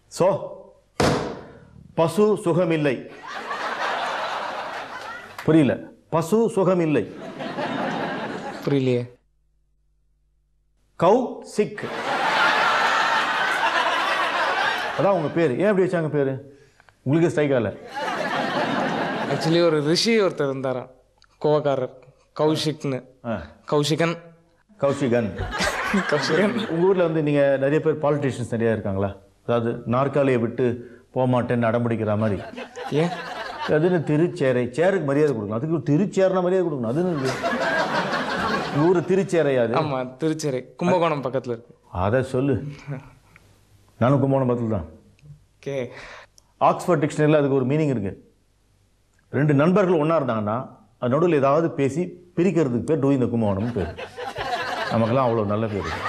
So பசு சுகமில்லை. புரியல. பசு சுகமில்லை. புரியலையே. கௌசிக். அதான் உங்க பேர். ஏன் அப்படி வச்சாங்க பேரு? உங்களுக்கு ஸ்ட்ரைக் ஆகல. ஆக்சுவலி ஒரு ரிஷி ஒருத்தர் இருந்தாரா, கோவக்காரர், கௌஷிக்னு. கௌஷிகன். கௌஷிகன். கௌஷிகன். உங்க ஊர்ல வந்து நீங்க நிறைய பேர் பாலிட்டிஷியன்ஸ் நிறைய இருக்காங்களா? அதாவது நாற்காலியை விட்டு போக மாட்டேன்னு அடம்பிடிக்கிற மாதிரி. ஏன்? அதுன்னு திருச்சேரை. சேருக்கு மரியாதை கொடுக்கணும். அதுக்கு திருச்சேரனா மரியாதை கொடுக்கணும். அதுன்னு ஊர் திருச்சேரையா? அது ஆமா, திருச்சேரை கும்பகோணம் பக்கத்துல இருக்கு. அதை சொல்லு. நானும் கும்பகோணம் பக்கத்துல தான். ஓகே. ஆக்ஸ்போர்ட் டிக்ஷனரியில் அதுக்கு ஒரு மீனிங் இருக்கு. ரெண்டு நண்பர்கள் ஒன்றா இருந்தாங்கன்னா அது நடுவில் ஏதாவது பேசி பிரிக்கிறதுக்கு பேர் டூயிங் த கும்பகோணம்னு பேர். நமக்கெல்லாம் அவ்வளோ நல்ல பேர் இருக்கு.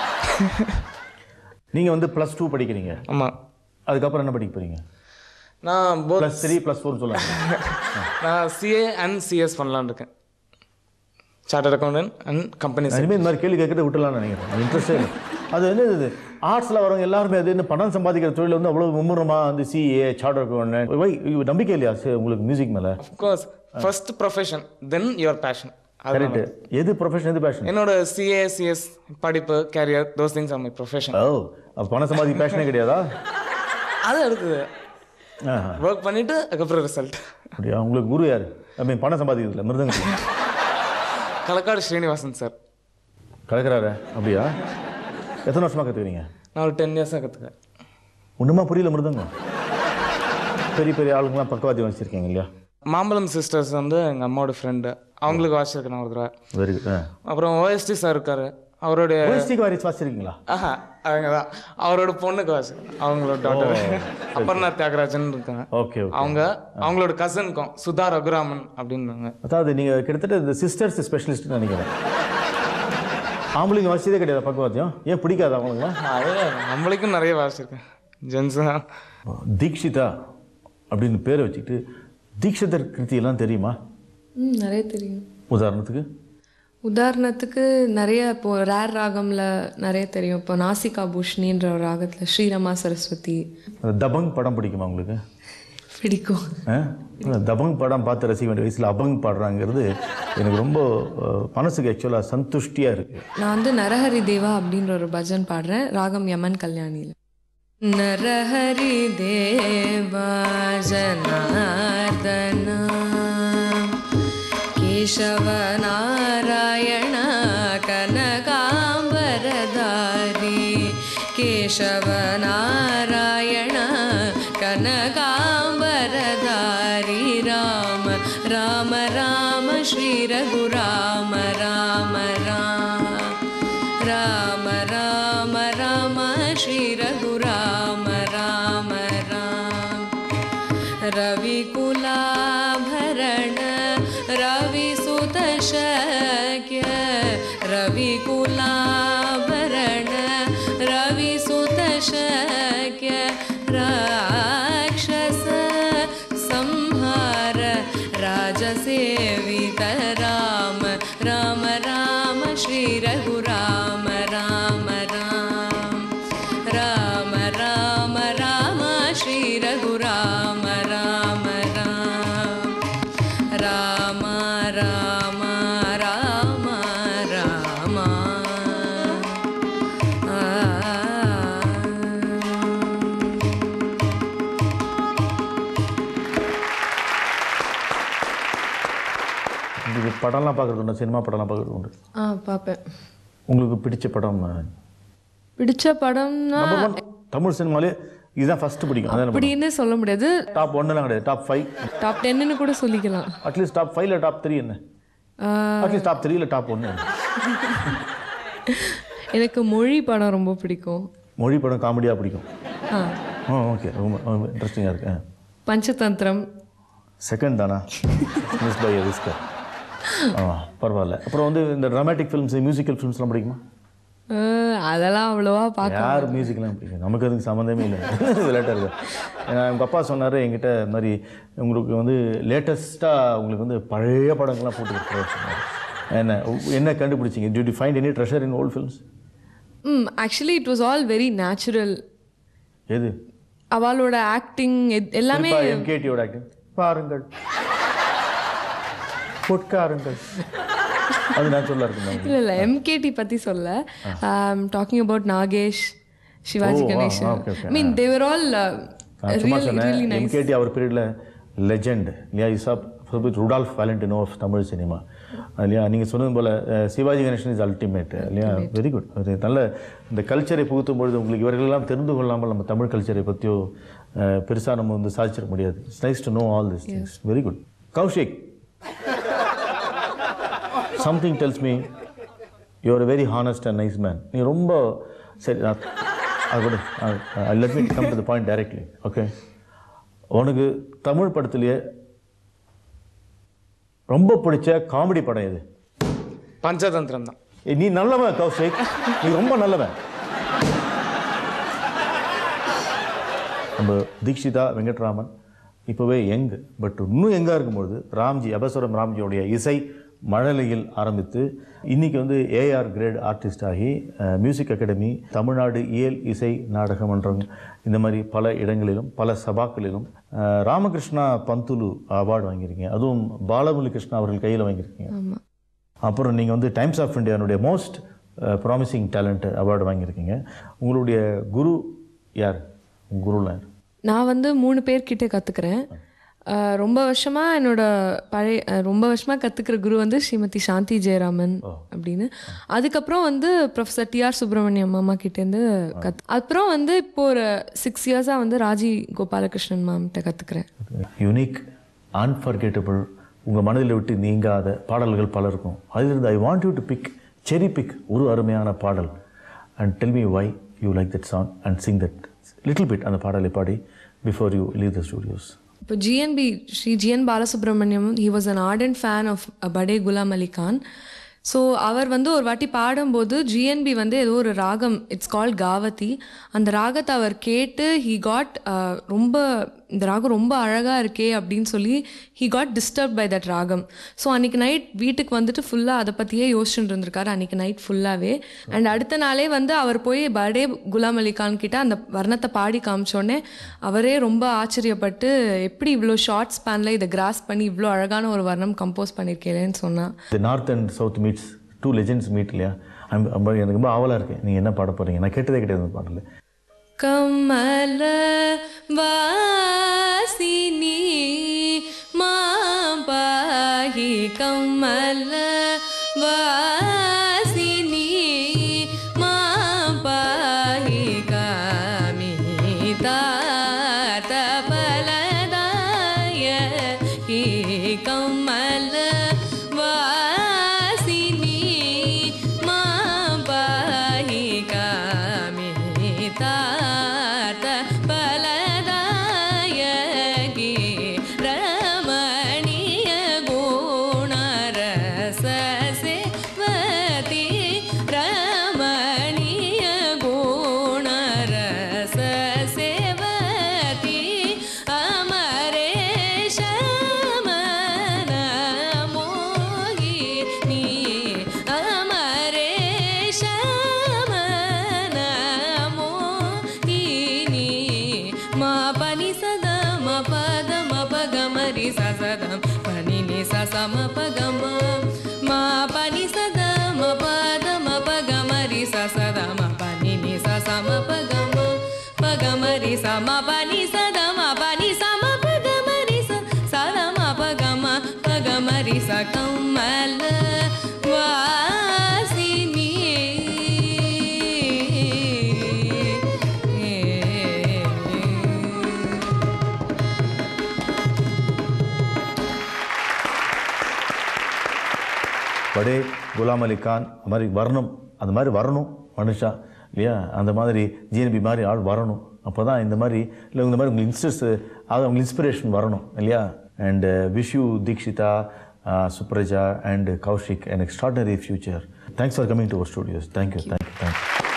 நீங்கள் வந்து +2 படிக்கிறீங்க. ஆமாம். அதுக்கப்புறம் என்ன படிக்க போறீங்க? நான் +3 +4 சொல்லுங்க. நான் CA அண்ட் CS பண்ணலான்னு இருக்கேன். Chartered accountant and company. இனிமேல் இந்த மாதிரி கேள்வி கேட்கறத விட்டுலான்னு நினைக்கிறேன். இன்ட்ரெஸ்டே இல்லை. அது வந்து இது ஆர்ட்ஸில் வரவங்க எல்லாருமே அது என்ன பணம் சம்பாதிக்கிற தொழில் வந்து அவ்வளோ மும்முரமாக வந்து CA சார்ட்டர்ட் அக்கௌண்டன்ட் நம்பிக்கை இல்லையா உங்களுக்கு மியூசிக் மேலே? Of course. First profession then your passion. Correct. எது ப்ரொஃபஷன், எது பேஷன்? என்னோட CA CS படிப்பு, career, those things are my profession. Oh, அப்போ பணம் சம்பாதி பேஷனே கிடையாதா? அது இருக்குது. ஒர்க் பண்ணிட்டு அதுக்கப்புறம் ரிசல்ட். அப்படியா? உங்களுக்கு குரு யார்? ஐ மீன் பணம் சம்பாதிக்கிறதுல மிருதங்க கலக்காடு ஸ்ரீனிவாசன் சார். கலக்கிறாரு? அப்படியா? எத்தனை வருஷமாக கற்றுக்கிறீங்க? நான் ஒரு 10 இயர்ஸாக கற்றுக்கிறேன். ஒன்றுமா புரியல மிருதங்கம். பெரிய பெரிய ஆளுங்களாம் பக்கவாத்தியம் வச்சுருக்கீங்க இல்லையா? மாம்பழம் சிஸ்டர்ஸ் வந்து எங்கள் அம்மாவோட ஃப்ரெண்டு. அவங்களுக்கு வாசிச்சிருக்கேன் நான் ஒரு தடவை. Very good. அப்புறம் OST சார் இருக்காரு, அவருடைய OSTக்கு வாசிச்சிருக்கீங்களா? அவங்க தான் அவரோட பொண்ணுக்கு வாசிக்கிறேன், அவங்களோட டாட்டர் அபர்ணா தியாகராஜன் இருக்காங்க. ஓகே. அவங்களோட கசனுக்கும் சுதா ரகுராமன் அப்படின்னாங்க. அதாவது நீங்கள் கிட்டத்தட்ட இந்த சிஸ்டர்ஸ் ஸ்பெஷலிஸ்ட்னு நினைக்கிறேன். ஆம்பளைங்க வாசிச்சதே கிடையாது பக்கவாத்தியம். ஏன் பிடிக்காது அவங்களுக்குலாம்? நம்மளுக்கும் நிறைய வாசிச்சிருக்கேன். ஜென்ஸ் தான். தீக்ஷிதா அப்படின்னு பேரை வச்சுக்கிட்டு தீக்ஷிதர் கிருத்தியெல்லாம் தெரியுமா? நிறைய தெரியும். உதாரணத்துக்கு நிறைய இப்போ ரேர் ராகம்ல நிறைய தெரியும். இப்போ நாசிகா பூஷ்ணின்ற ஒரு ராகத்தில் ஸ்ரீரமா சரஸ்வதி. தபங் படம் பிடிக்குமா உங்களுக்கு? பிடிக்கும். தபங் படம் பார்த்து ரசிக்க வேண்டிய வயசில் அபங் பாடுறாங்கிறது எனக்கு ரொம்ப மனசுக்கு ஆக்சுவலாக சந்துஷ்டியாக இருக்குது. நான் வந்து நரஹரி தேவா அப்படின்ற ஒரு பஜன் பாடுறேன், ராகம் யமன் கல்யாணியில். நரஹரி தேவா ஜனார்தனா கேசவ நாராயண கனகாம்பரதாரி கேசவ நாராயண கனகாம்பரதாரி ராம ராம ராம ஸ்ரீ ரகு ராம ராம ராம ராம ராம ராம ஸ்ரீ ரகு ராம ராம ராம ரவிகுலாபரண ரவிசுதசக்ய ரவிகுலாபரண ரவிசுதசக்ய ராக்ஷச சம்ஹார ராஜசேவித ராம ராம ராம ஸ்ரீ ரகு ராம ராம ராம ராம ராம ராம ஸ்ரீ ரகு ராம ராம ராம ராம ராம ராம ராம. உங்களுக்கு படம்லாம் பார்க்குறது உண்டு? சினிமா படம்லாம் பார்க்குறது உண்டு? பார்ப்பேன். உங்களுக்கு பிடிச்ச படம்? பிடிச்ச படம்னா தமிழ் சினிமாலே இதுதான் ஃபர்ஸ்ட் பிடிக்கும் அப்படின்னு சொல்ல முடியாது. டாப் 1லாம் கிடையாது, டாப் 5 டாப் 10ன்னு கூட சொல்லிக்கலாம். அட்லீஸ்ட் டாப் 5 இல்லை டாப் 3 என்ன? அட்லீஸ்ட் டாப் 3 இல்லை டாப் 1. எனக்கு மொழி படம் ரொம்ப பிடிக்கும். மொழி படம் காமெடியாக பிடிக்கும். ஓகே, ரொம்ப இன்ட்ரெஸ்டிங்காக இருக்கு. பஞ்சதந்திரம் செகண்ட் தானா? Miss by risk. பரவாயில்ல. அப்புறம் வந்து இந்த ட்ராமேட்டிக் ஃபிலிம்ஸ், மியூசிக்கல் ஃபிலிம்ஸ்லாம் பிடிக்குமா? அதெல்லாம் அவ்வளோவா பார்க்க யார் மியூசிக்லாம் பிடிக்கும்? நமக்கு அதுக்கு சம்மந்தமே இல்லை. விளையாட்டாக இருக்குது. எங்கள் அப்பா சொன்னார் என்கிட்ட இந்த மாதிரி உங்களுக்கு வந்து லேட்டஸ்ட்டாக உங்களுக்கு வந்து பழைய படங்கள்லாம் போட்டு சொன்னார். என்ன கண்டுபிடிச்சிங்க? Did you find any treasure in old films? Actually it was all very natural. எது? அவளோட ஆக்டிங் எல்லாமே எம்கேடியோட ஆக்டிங் பாருங்கள் பொட்காருங்கள் அது நான் சொல்ல இருக்கேன். இல்லை எம்கேடி பற்றி சொல்ல talking about Nagesh Sivaji Ganesan I mean they are all really nice. MKT அவர் பீரியடில் லெஜெண்ட் இல்லையா? இசாப் Rudolph Valentino of Tamil cinema இல்லையா? நீங்கள் சொன்னது போல் சிவாஜி கணேசன் இஸ் அல்டிமேட் இல்லையா? Very good. ஒரு நல்ல இந்த கல்ச்சரை புகுத்தும் பொழுது உங்களுக்கு இவர்களெல்லாம் தெரிந்து கொள்ளாமல் நம்ம தமிழ் கல்ச்சரை பற்றியோ பெருசாக நம்ம வந்து சாதிச்சிட முடியாது. It's nice to know all this things. Very good. Kaushik, something tells me you are a very honest and nice man. நீ ரொம்ப சரி, let me come to the point directly. Okay, உனக்கு தமிழ் படத்திலேயே ரொம்ப பிடிச்ச காமெடி படம் எது? பஞ்சதந்திரம் தான். நீ நல்லவன் கௌஷிக், நீ ரொம்ப நல்லவன். நம்ம தீக்ஷிதா வெங்கட்ராமன் இப்போவே யங், பட் இன்னும் யங்காக இருக்கும்பொழுது ராம்ஜி அபஸ்வரம் ராம்ஜியோடைய இசை மழலையில் ஆரம்பித்து இன்றைக்கி வந்து ஏஆர் கிரேட் ஆர்டிஸ்ட் ஆகி மியூசிக் அகாடமி, தமிழ்நாடு இயல் இசை நாடக மன்றம், இந்த மாதிரி பல இடங்களிலும் பல சபாக்களிலும் ராமகிருஷ்ணா பந்துலு அவார்டு வாங்கியிருக்கீங்க. அதுவும் பாலமுரளி கிருஷ்ணா அவர்கள் கையில் வாங்கியிருக்கீங்க. அப்புறம் நீங்கள் வந்து டைம்ஸ் ஆஃப் இந்தியானுடைய மோஸ்ட் ப்ராமிசிங் டேலண்ட் அவார்டு வாங்கியிருக்கீங்க. உங்களுடைய குரு யார்? உங்கள் குருலாம் யார்? நான் வந்து 3 பேர்கிட்ட கற்றுக்கிறேன். ரொம்ப வருஷமாக கற்றுக்கிற குரு வந்து ஸ்ரீமதி சாந்தி ஜெயராமன் அப்படின்னு. அதுக்கப்புறம் வந்து ப்ரொஃபஸர் டிஆர் சுப்பிரமணியம் அம்மா கிட்டேருந்து அப்புறம் வந்து இப்போ ஒரு 6 இயர்ஸாக வந்து ராஜகோபாலகிருஷ்ணன் மேம்கிட்ட கற்றுக்கிறேன். யூனிக், அன்ஃபர்கெட்டபிள், உங்கள் மனதில் விட்டு நீங்காத பாடல்கள் பல இருக்கும். அதிலிருந்து I want you to cherry pick ஒரு அருமையான பாடல் and tell me why you like that song and sing that little bit. அந்த பாடலை பாடி before you leave the studios. இப்போ Shri GN Balasubramaniam, he was an ardent fan of Bade Ghulam Ali Khan. So அவர் வந்து ஒரு வாட்டி பாடும்போது ஜிஎன்பி வந்து ஏதோ ஒரு ராகம், இட்ஸ் கால்ட் காவதி, அந்த ராகத்தை அவர் கேட்டு ஹி காட் ரொம்ப இந்த ராகம் ரொம்ப அழகாக இருக்கே அப்படின்னு சொல்லி he got disturb by that ராகம். ஸோ அன்றைக்கி நைட் வீட்டுக்கு வந்துட்டு ஃபுல்லாக அதை பற்றியே யோசிச்சுட்டு இருந்திருக்காரு அன்றைக்கி நைட் ஃபுல்லாகவே. அண்ட் அடுத்த நாளே வந்து அவர் போய் படே குலாம் அலி கான் கிட்ட அந்த வர்ணத்தை பாடி காமிச்சோடனே அவரே ரொம்ப ஆச்சரியப்பட்டு எப்படி இவ்வளோ ஷார்ட் ஸ்பேனில் இதை கிராஸ் பண்ணி இவ்வளோ அழகான ஒரு வர்ணம் கம்போஸ் பண்ணியிருக்கேன்னு சொன்னான். North and south meets, 2 legends meet இல்லையா? எனக்கு ரொம்ப ஆவலாக இருக்கேன் நீங்கள் என்ன பாட போகிறீங்க. நான் கேட்டதே கிடையாது அந்த பாடல. கமல வாசினி மாபாஹி கமல வாசினி மாபாஹி காமிதா தபலதாய ஹி கமல வாசினி மாபாஹி காமிதா படே குலாம் அலி கான் அது மாதிரி வரணும், அந்த மாதிரி வரணும் மனுஷா இல்லையா? அந்த மாதிரி ஜிஎன்பி மாதிரி ஆள் வரணும். அப்போ தான் இந்த மாதிரி இல்லை இந்த மாதிரி உங்களுக்கு உங்களுக்கு இன்ஸ்பிரேஷன் வரணும் இல்லையா? And wish you Deekshita, Supraja and Kausik an extraordinary future. Thanks for coming to our studios. Thank you.